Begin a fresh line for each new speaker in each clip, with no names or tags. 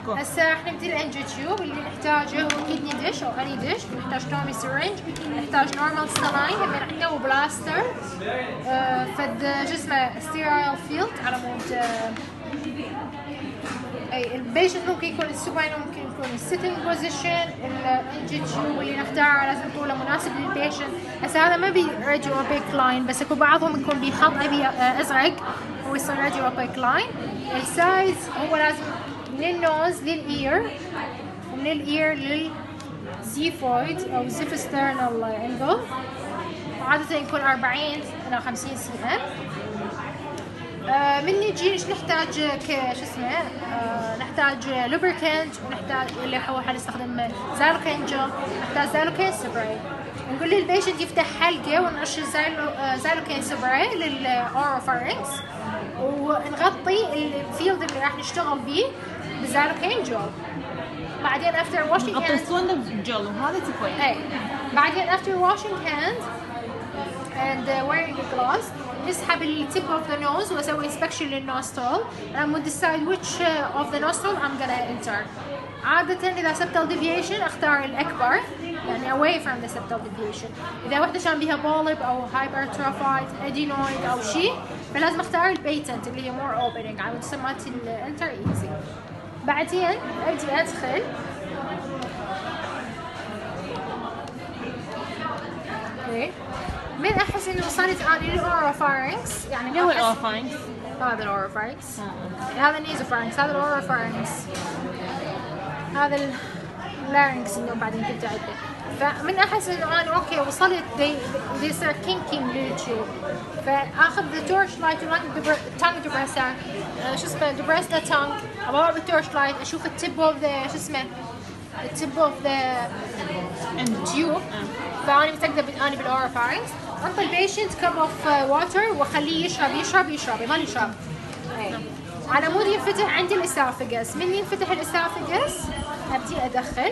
هسه احنا نبدي الانجي تيوب اللي نحتاجه هو كدني ديش او اني ديش، نحتاج تومي سرنج، نحتاج نورمال سلاين، هم عندنا وبلاستر، فد شو اسمه ستيرايل فيلد على مود اي البيشنت ممكن يكون السوباين ممكن يكون السيتنج بوزيشن. الانجي تيوب اللي نختاره لازم يكون مناسب للبيشنت. هسه هذا ما بيرجي اوبيك لاين، بس اكو بعضهم يكون بيحط ابي ازرق هو يصير رجي اوبيك لاين. السايز هو لازم من النوز للاير ومن الاير للزيفويد او زيفسترنال انجل، عادة يكون 40 إلى 50 سي ام. من نجي ايش نحتاج شو اسمه نحتاج لوبريكانت، ونحتاج اللي هو حنستخدم زالوكين جل، نحتاج زالوكين سبراي. نقول للبيشنت يفتح حلقه ونرش زالوكين سبراي للاوروفارينكس، ونغطي الفيلد اللي راح نشتغل بيه بزالوكين جل. بعدين افتر واشنج هاند
غطيتون جل وهذا تكوين.
اي بعدين افتر واشنج هاند and wearing a glass نسحب التip of the nose واسوي inspection للنوسترل and would decide which of the nostril I'm gonna enter. عادة إذا septal deviation أختار الأكبر، يعني away from the septal deviation. إذا وحدة كان بيها polyp أو hypertrophied adenoid أو شيء فلازم أختار البيتنت اللي هي more opening على مسمات الانتر easy. بعدين أبدي أدخل من احس انه وصلت انا للاوروفارينكس، يعني
اللي هو الاوروفارينكس،
هذا الاوروفارينكس، هذا النيزوفارينكس، هذا الاوروفارينكس، هذا اللارينكس اللي بعدين كنت عده. فمن احس انه انا اوكي وصلت they start kinking للتيوب، فاخذ the torchlight tongue depressor شو اسمه depress the tongue، ابغى بالتورشلايت اشوف التب اوف ذا شو اسمه التب اوف ذا تيوب. فأنا متأكدة أنا بالأوروفارينكس. أعطي البيشنت كب اوف واتر واخليه يشرب يظل يشرب على مود ينفتح عندي الاسافجس. من ينفتح الاسافجس ابدي ادخل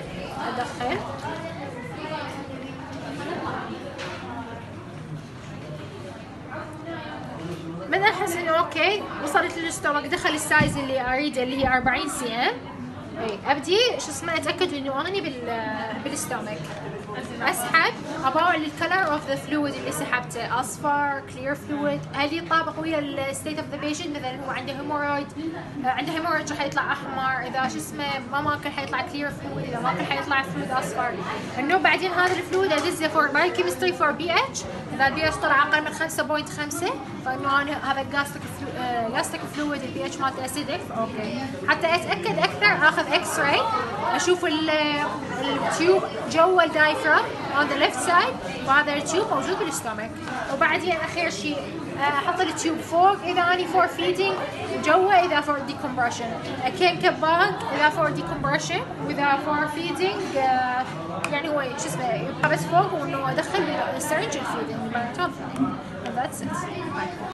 من احس انه اوكي وصلت للستومك، دخل السايز اللي اريده اللي هي 40 سي ام. اي ابدي شو اسمه اتاكد انه اني بالستومك. اسحب اباوع للكلر اوف ذا فلويد اللي سحبته، اصفر كلير فلويد، هل يطابق ويا الستيت اوف ذا بيشنت. مثلا هو عنده هيمورويد راح يطلع احمر، اذا شو اسمه ما ماكل حيطلع كلير فلويد، اذا ماكل حيطلع فلويد اصفر. انه بعدين هذا الفلويد ادزه فور باي كيمستري فور بي اتش، اذا البي اتش طلع اقل من 5.5 فانه انا هذا جاستيك فلويد البي اتش مالته اسيدك. اوكي حتى اتاكد اكثر اخذ اكس راي اشوف التيوب جوا الدايفرام on the left side، وهذا التيوب موجود بالاستومك. وبعدين اخر شيء احط التيوب فوق اذا اني فور فيدنج، جوا اذا فور ديكمبرشن، كين كباك اذا فور ديكمبرشن، واذا فور فيدنج يعني هو شو اسمه يبقى بس فوق وانه ادخل السرنج الفيدنج. That's it.